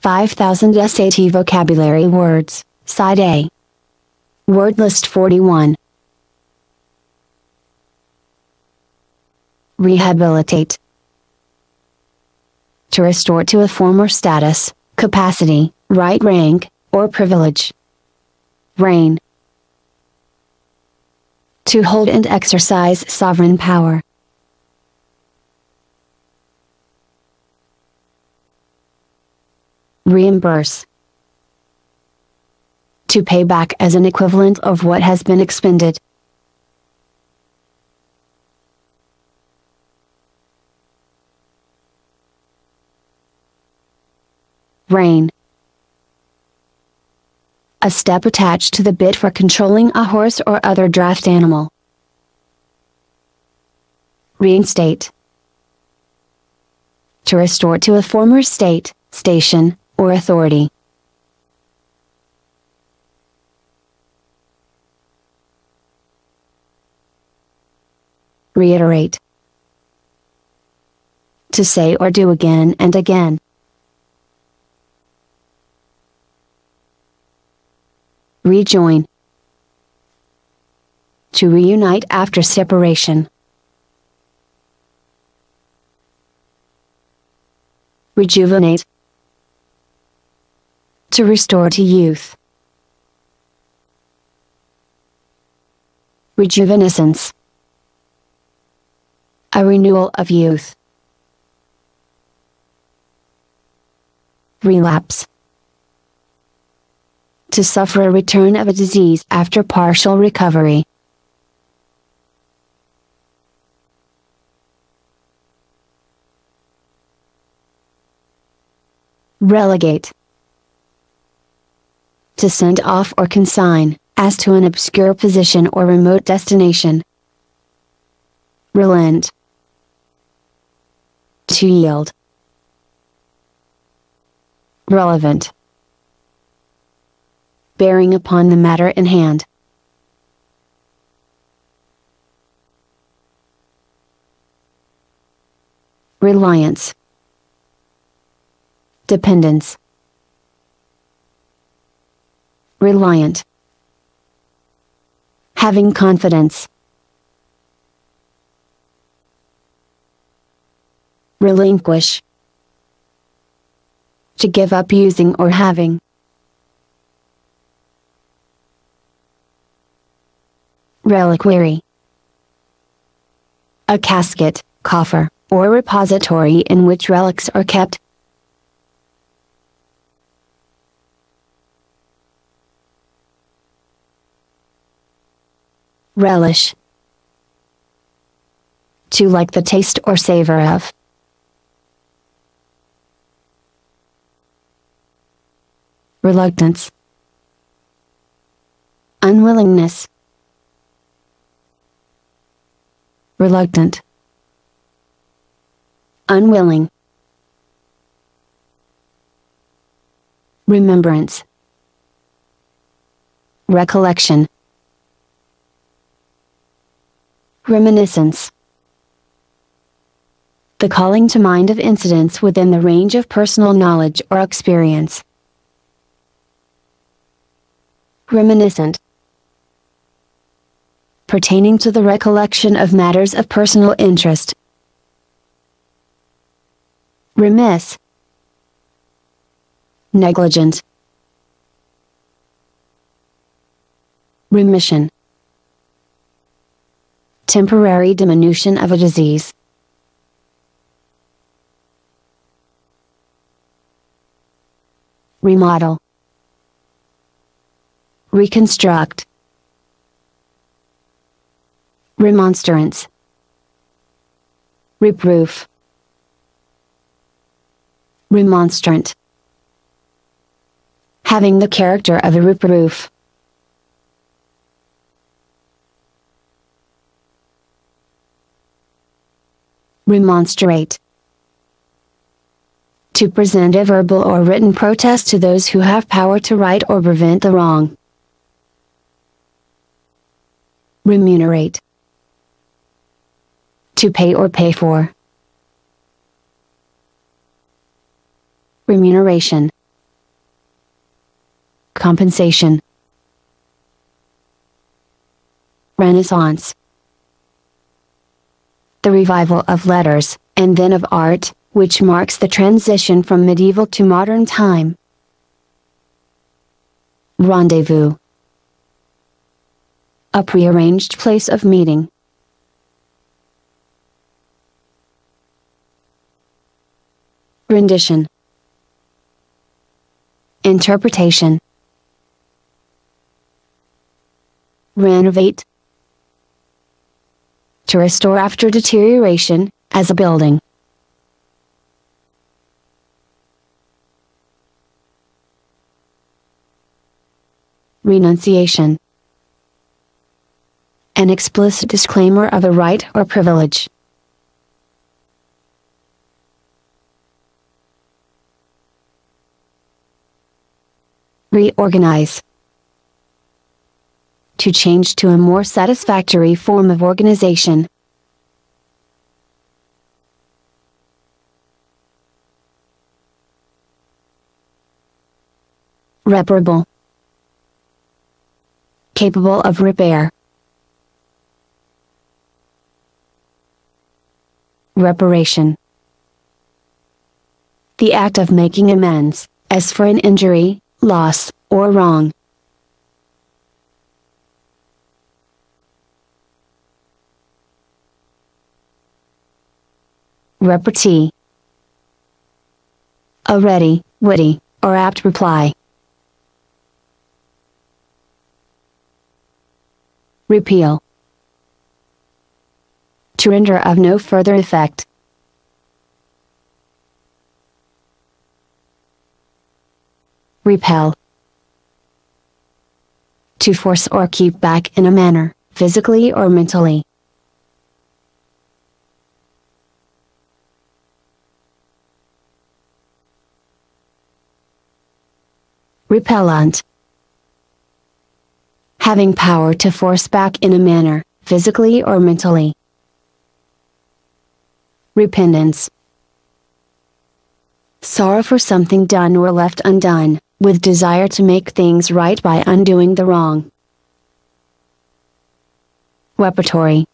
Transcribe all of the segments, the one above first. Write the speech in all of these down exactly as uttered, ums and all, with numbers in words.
five thousand S A T vocabulary words, Side A. Word list forty-one. Rehabilitate. To restore to a former status, capacity, right rank, or privilege. Reign. To hold and exercise sovereign power. Reimburse. To pay back as an equivalent of what has been expended. Rein. A step attached to the bit for controlling a horse or other draft animal. Reinstate. To restore to a former state, station, or authority. Reiterate. To say or do again and again. Rejoin. To reunite after separation. Rejuvenate. To restore to youth. Rejuvenescence. A renewal of youth. Relapse. To suffer a return of a disease after partial recovery. Relegate. To send off or consign, as to an obscure position or remote destination. Relent. To yield. Relevant. Bearing upon the matter in hand. Reliance. Dependence. Reliant. Having confidence. Relinquish. To give up using or having. Reliquary. A casket, coffer, or repository in which relics are kept. Relish. To like the taste or savor of. Reluctance. Unwillingness. Reluctant. Unwilling. Remembrance. Recollection. Reminiscence. The calling to mind of incidents within the range of personal knowledge or experience. Reminiscent. Pertaining to the recollection of matters of personal interest. Remiss. Negligent. Remission. Temporary diminution of a disease. Remodel. Reconstruct. Remonstrance. Reproof. Remonstrant. Having the character of a reproof. Remonstrate. To present a verbal or written protest to those who have power to right or prevent the wrong. Remunerate. To pay or pay for. Remuneration. compensation. Renaissance. The revival of letters, and then of art, which marks the transition from medieval to modern time. Rendezvous. A prearranged place of meeting. Rendition. Interpretation. Renovate. To restore after deterioration, as a building. Renunciation. An explicit disclaimer of a right or privilege. Reorganize. To change to a more satisfactory form of organization. Reparable. Capable of repair. Reparation. The act of making amends, as for an injury, loss, or wrong. Repartee. A ready, witty, or apt reply. Repeal. To render of no further effect. Repel. To force or keep back in a manner, physically or mentally. Repellent. Having power to force back in a manner, physically or mentally. Repentance. Sorrow for something done or left undone, with desire to make things right by undoing the wrong. Repertory.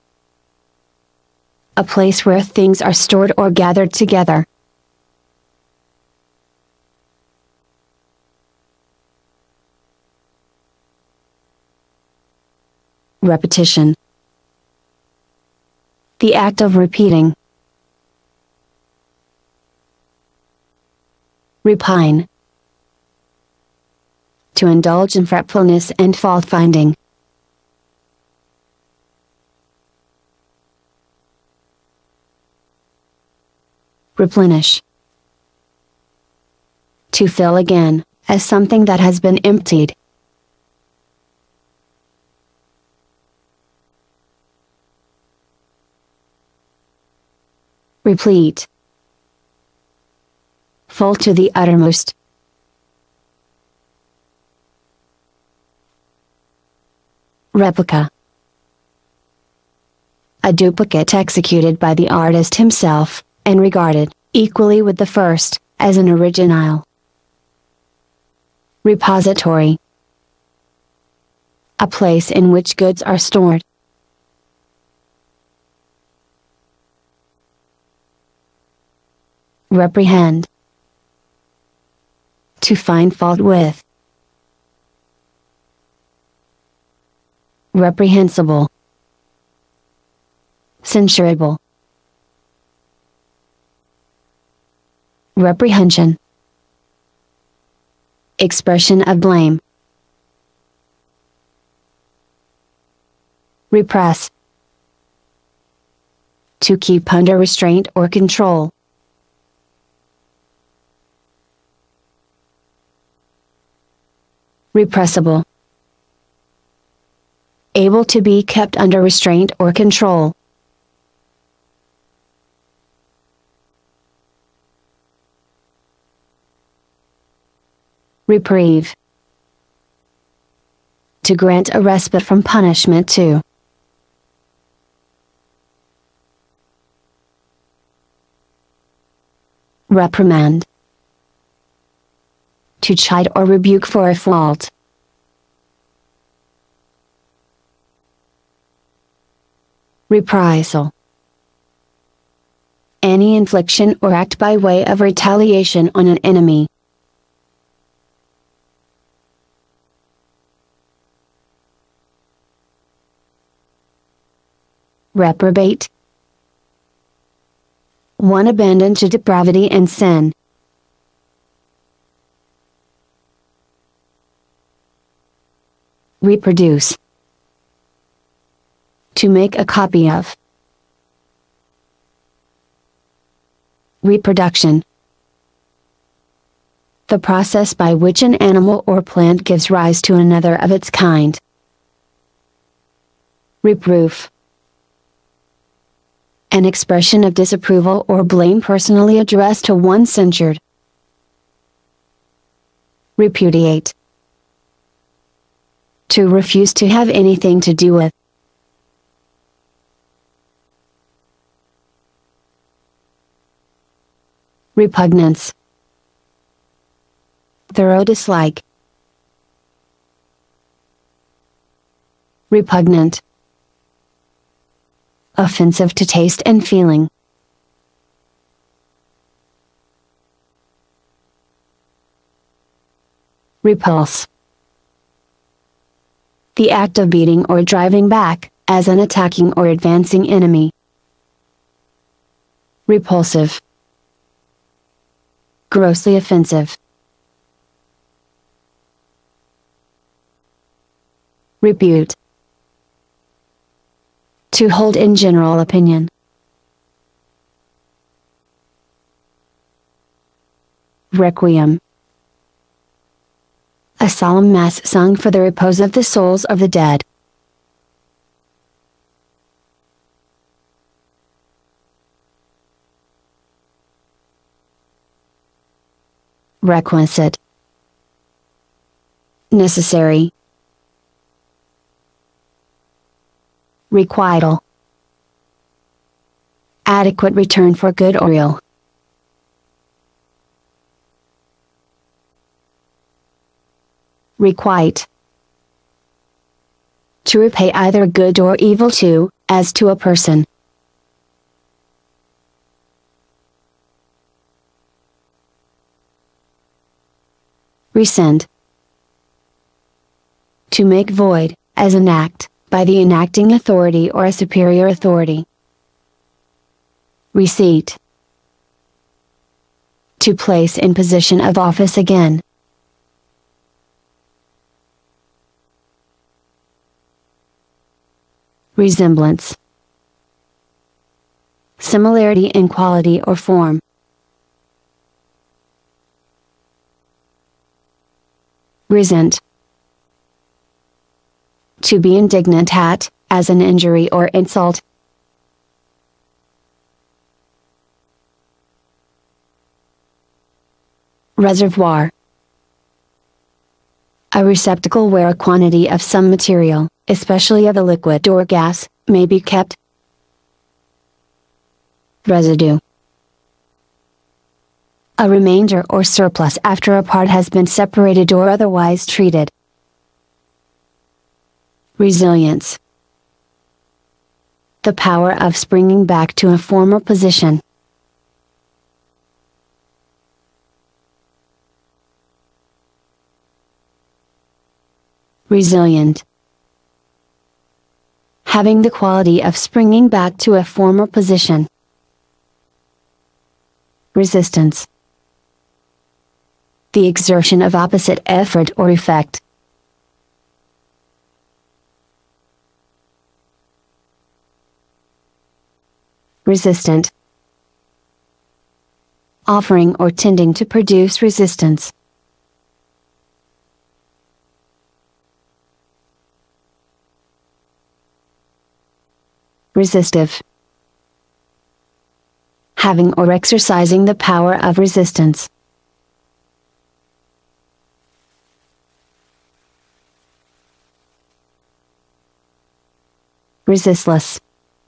A place where things are stored or gathered together. Repetition. The act of repeating. Repine. To indulge in fretfulness and fault-finding. Replenish. To fill again, as something that has been emptied. Replete. Full to the uttermost. Replica. A duplicate executed by the artist himself, and regarded, equally with the first, as an original. Repository. A place in which goods are stored. Reprehend. To find fault with. Reprehensible. Censurable. Reprehension. Expression of blame. Repress. To keep under restraint or control. Repressible. Able to be kept under restraint or control. Reprieve. To grant a respite from punishment to. Reprimand. To chide or rebuke for a fault. Reprisal. Any infliction or act by way of retaliation on an enemy. Reprobate. One abandoned to depravity and sin. Reproduce. To make a copy of. Reproduction. The process by which an animal or plant gives rise to another of its kind. Reproof. An expression of disapproval or blame personally addressed to one censured. Repudiate. To refuse to have anything to do with. Repugnance. Thorough dislike. Repugnant. Offensive to taste and feeling. Repulse. The act of beating or driving back, as an attacking or advancing enemy. Repulsive. Grossly offensive. Repute. To hold in general opinion. Requiem. A solemn mass sung for the repose of the souls of the dead. Requisite. Necessary. Requital. Adequate return for good or ill. Requite. To repay either good or evil to, as to a person. Rescind. To make void, as an act, by the enacting authority or a superior authority. Reseat. To place in position of office again. Resemblance. Similarity in quality or form. Resent. To be indignant at, as an injury or insult. Reservoir. A receptacle where a quantity of some material, especially of a liquid or gas, may be kept. Residue. A remainder or surplus after a part has been separated or otherwise treated. Resilience. The power of springing back to a former position. Resilient. Having the quality of springing back to a former position. Resistance. The exertion of opposite effort or effect. Resistant. Offering or tending to produce resistance. Resistive. Having or exercising the power of resistance. Resistless.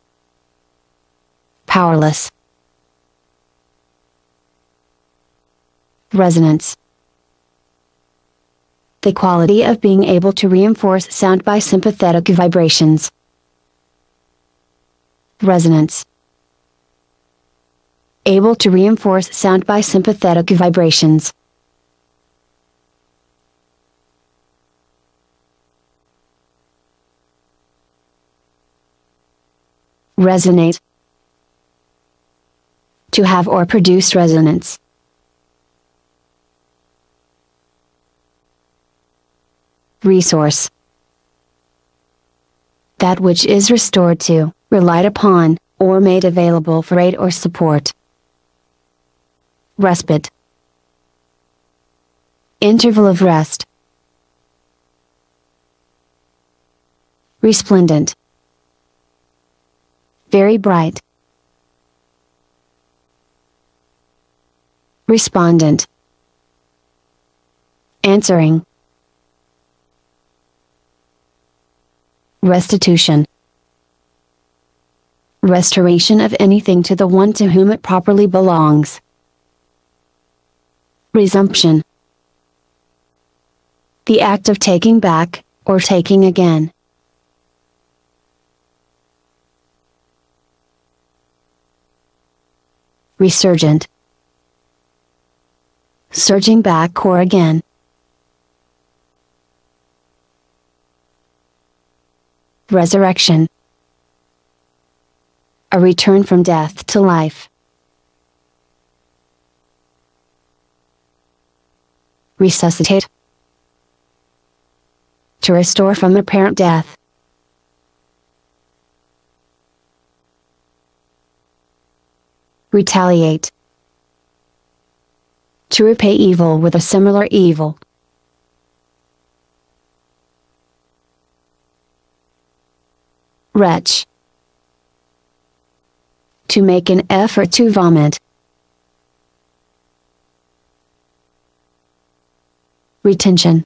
Powerless. Resonance. The quality of being able to reinforce sound by sympathetic vibrations. Resonance. Able to reinforce sound by sympathetic vibrations. Resonate. To have or produce resonance. Resource. That which is restored to, relied upon, or made available for aid or support. Respite. Interval of rest. Resplendent. Very bright. Respondent. Answering. Restitution. Restoration of anything to the one to whom it properly belongs. Resumption. The act of taking back, or taking again. Resurgent. Surging back or again. Resurrection. A return from death to life. Resuscitate. To restore from apparent death. Retaliate. To repay evil with a similar evil. Retch. To make an effort to vomit. Retention.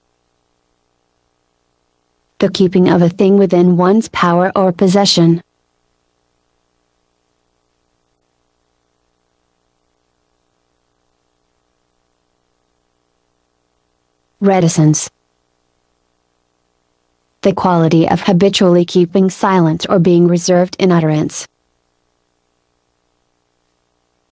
The keeping of a thing within one's power or possession. Reticence. The quality of habitually keeping silent or being reserved in utterance.